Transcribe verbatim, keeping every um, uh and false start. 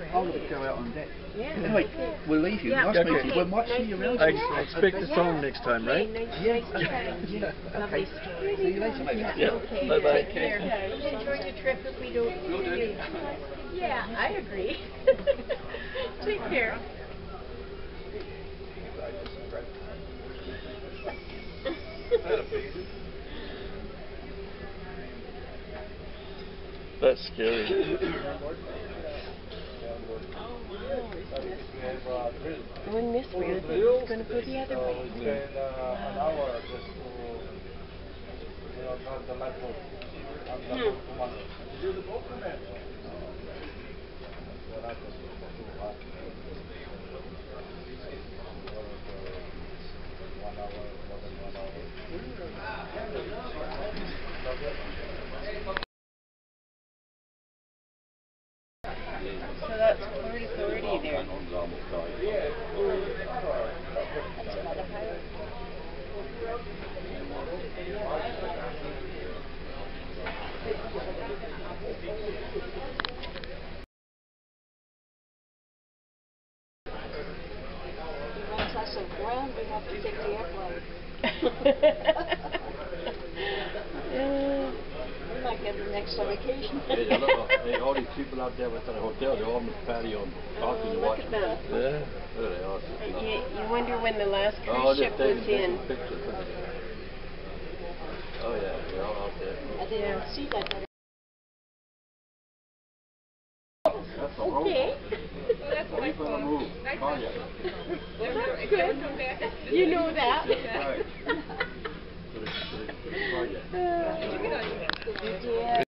I'll go out on deck. Yeah. Anyway, we'll leave you. Yeah. Nice Okay. meeting you. We might see you around. I, I expect the phone next time, right? Okay, nice, Yeah. nice chatting. Yeah. Lovely Okay. story. See you later, maybe. Yeah. Okay. Bye bye. Take care. Enjoy the trip if we don't see you. Yeah, I agree. Take care. That's scary. Going this way, I think it's going to go the other way. Hmm. So that's Port Authority there. Mm. Once I said ground, we have to take the airplane. Yeah. We might get the next vacation. Hey, look, hey, all these people out there within the hotel, they're all on the patio and talking and Look watching. at them. Yeah. There they are. You, you wonder when the last cruise Oh, ship they're was taking in. pictures. Oh yeah, they're all out there. I didn't see that. That's the road. Okay. What are you gonna move? Cognac. Well, that's good. You know that. Right. To the- to the- to the cognac. Uh, Yeah.